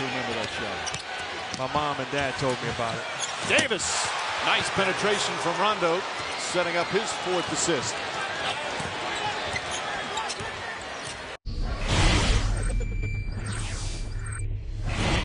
to remember that show. My mom and dad told me about it. Davis, nice penetration from Rondo, setting up his 4th assist.